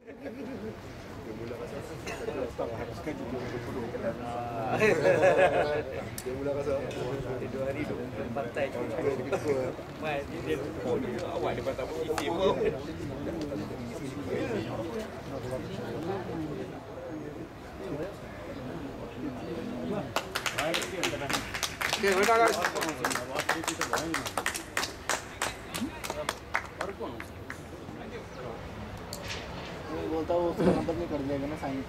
Dia mula rasa tak habiskan 2020. Dia mula rasa 2 hari duduk pantai Mai dia awak dia patah positif pun. Okay, mana guys? बोलता हूँ उसका नंबर नहीं कर दिया ना sign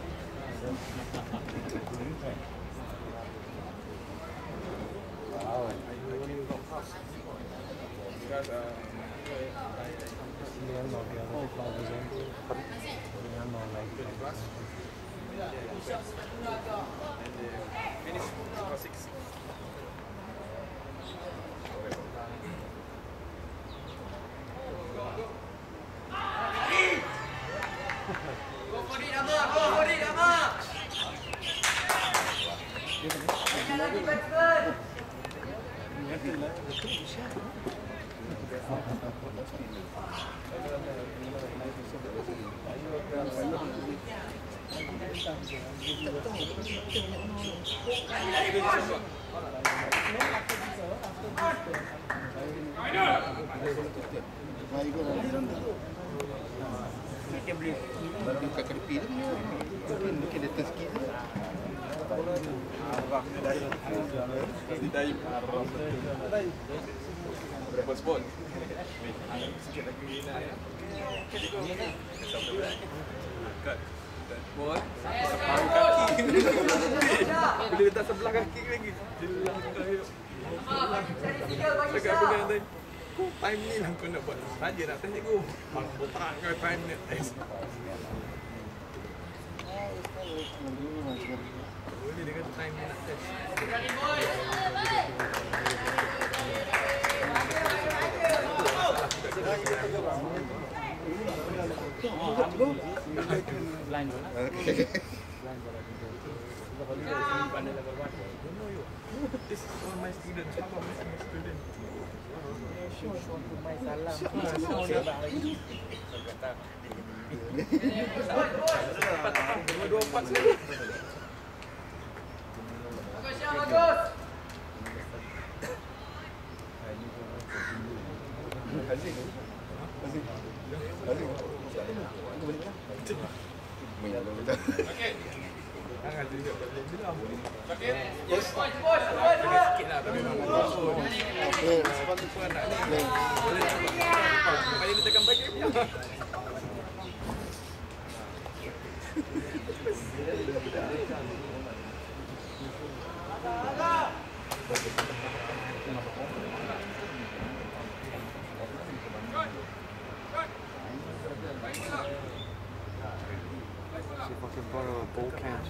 Baru buka kerpi tu mungkin dia terski tu. Ditaip berapa spot? Sikit lagi nak kat bol separuh kaki. Bila letak sebelah kaki lagi jelas kaya dekat pegang tadi. Time ni lah kau nak buat saja nak test cikgu. Tak kau time ni test. Boleh dia kata time ni nak test. Line बोला This is all my students. Some of my students. Dua empat sekali. Okey. Jangan tunjuk boleh bilang. Okey. Yes. Sikitlah tapi memang masuk. Sepatu pun anak ni. Boleh tak? Supaya dia tekan bagi dia. See if I can borrow a ball can.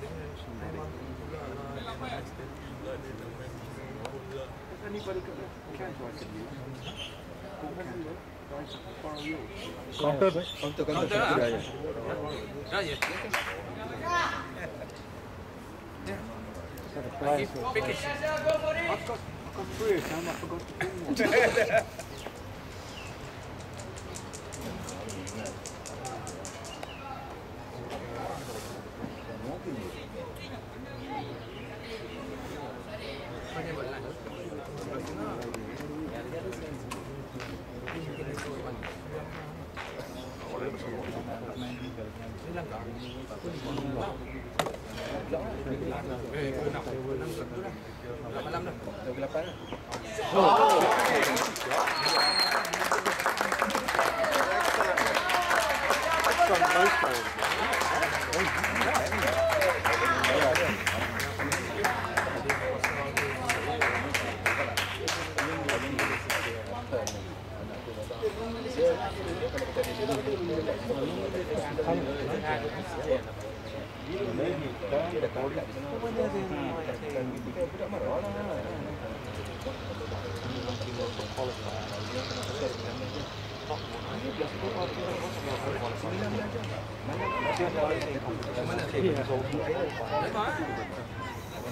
Anybody got a can I can use? Ball can. Borrow yours. Counter lah. Ya, ya. Package. I've got 3 of them. I forgot to bring one. Malam dah. 28 lah.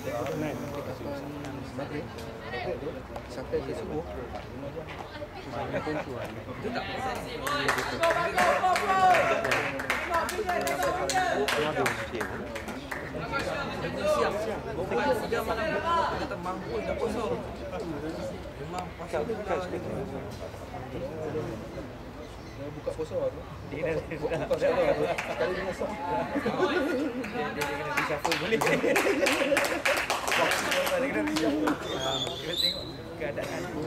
Sampai ke subuh. Siang-siang. Bukan 3 malam. Kita mampu dah kosong. Memang pasal Buka puasa tu. Dia buka puasa tu. Sekali dia masuk. Dia kena reshuffle boleh. Dia kena reshuffle. Kita tengok keadaan tu.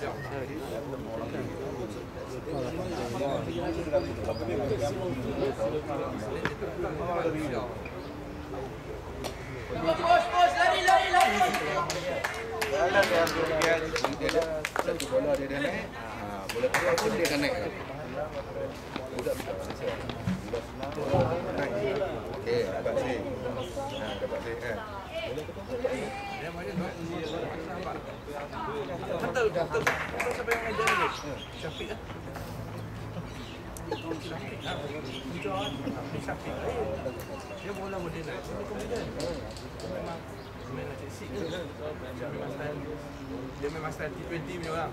Bos, lari. Dia satu bola dia dah naik. Bola keluar pun dia akan naik. Budak bisa selesai. Okey, dapat sih. Dapat sih kan. dia macam tu. Betul siapa yang ajar ni? Syafiq ah. Syafiq. Dia bola model lah. Dia kemudian. Memang macam sik ke? Dia memang style T20 punya orang.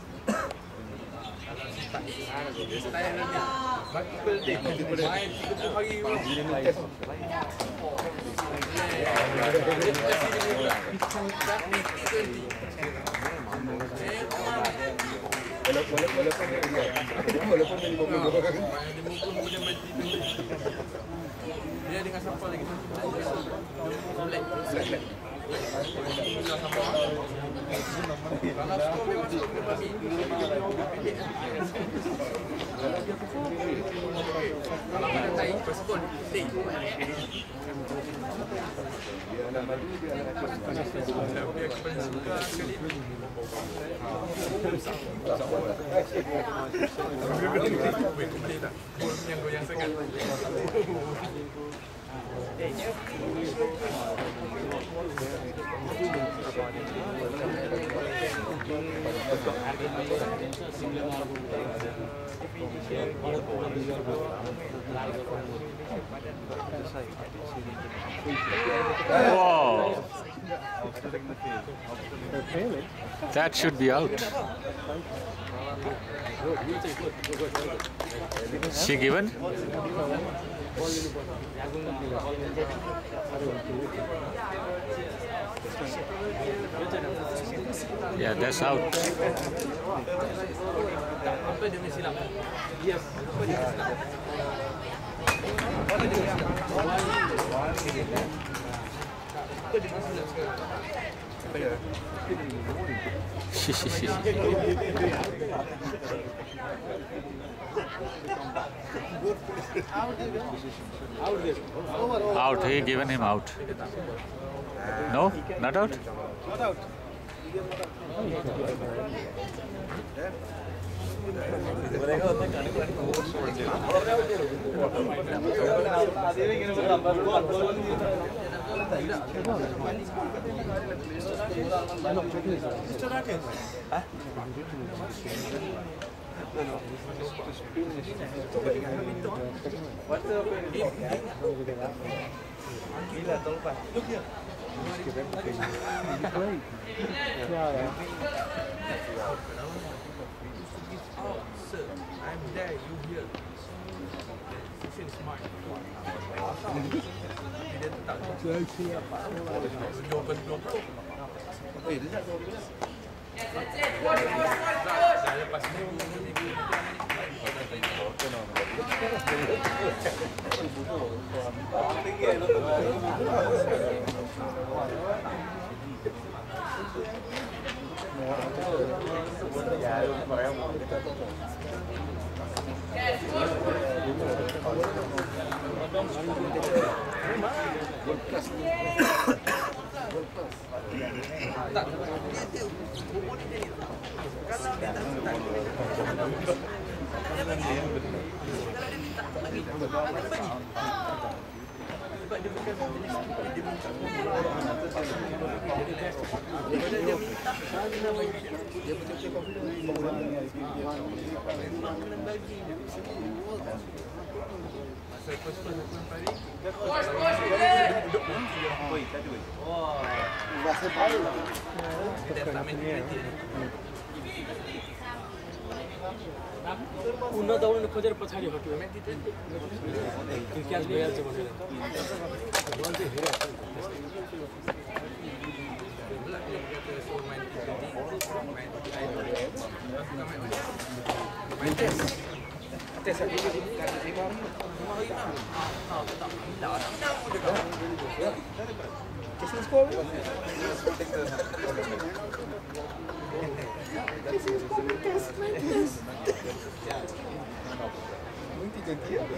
Dia style dia. Multiple day. Main 30 hari pun. Dia dengan siapa lagi? Black. Kalau skor memang skor babi. Kalau ada tai peskon day. Dia paling suka sekali. Boleh tak? Yang goyang sangat. Wow. That should be out. She given? Yeah, that's out. Apa dia mesti silap? Yes. Apa dia silap? Apa dia silap sekarang? Apa dia? Out. He given him out. No, not out. Not out. Sir, I'm there, you here. Session is mine. Dia tak jawapan 20. Dia tak tahu bila. Dah lepas ni. Dia dia betul-betul confident. Bangunan Masa first aku nampak ni. Dia tak main penalti. उन दौड्नु खोजेर पछाडि हट्यो त्यो क्याच भइहाल्छ भनेर बल चाहिँ Atas lagi kat Zima. Kisah skor. Mungkin ganti ya.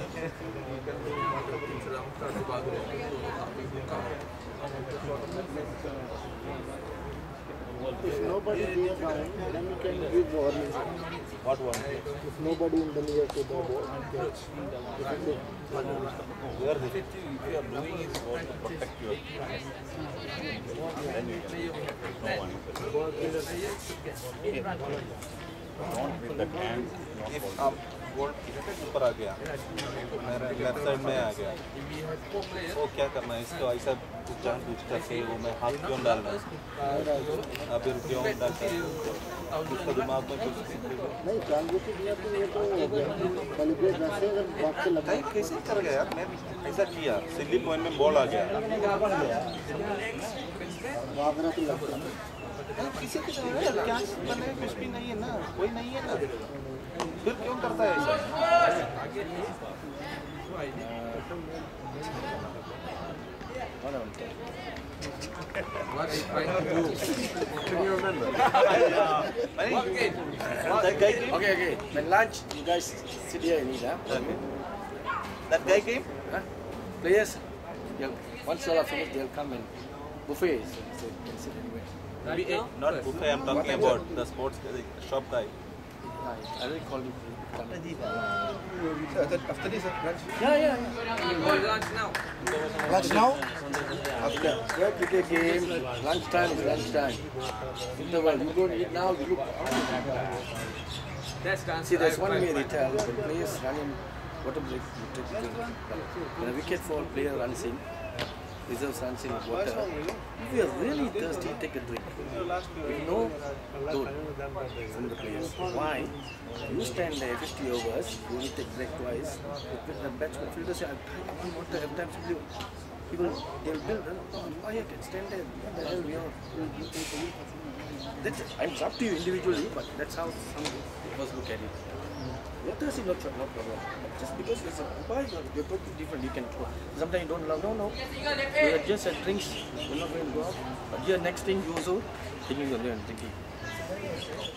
If nobody near down, then you can give warning. What one? If nobody in the near to the ball, catch. Where the if you are doing is for to protect your then you can no one. Don't with the hand. If आप ball ऊपर आ गया मेरा left side में आ गया वो क्या करना है इसको ऐसा जान बूझ करके वो मैं हाथ क्यों डालना अभी क्यों डालता उसका दिमाग में कुछ नहीं जानबूझ के दिया तो ये तो कैलिब्रेट रखते अगर बात से लगा कैसे कर गया यार मैं ऐसा किया सिली पॉइंट में बॉल आ गया वागरा तो लगता किसी के क्या बने कुछ भी नहीं है ना कोई नहीं है ना फिर क्यों करता है ऐसा What are you trying to do? Can you remember? What game? That guy came? Okay. When lunch, you guys sit here and eat, huh? That guy came? Huh? Players, once you are finished, they'll come and buffet. So you can sit anywhere. Not buffet, I'm talking about the sports shop guy. I will call you. After this, lunch. Yeah. Lunch now. Lunch now? After cricket game, lunchtime is lunchtime. Interval, you don't eat now, you look. That's the answer. See, there's one way they tell when players run in water break, you take the drink. When a wicket fall, player runs in, reserves runs in with water. If you are really thirsty, take a drink. If no, don't. From the players. Why? You stand there 50 overs, you only take break twice. The batsman fielders say, I want water every time. They'll build, why I can stand there? What the hell we are? It's up to you individually, but that's how some of us look at it. Water is no problem. Just because it's a umpire, you're totally different. You can throw. Sometimes you don't love. No. You just at drinks. You're not going to go out. But here, next thing you also thinking you're going to drinking.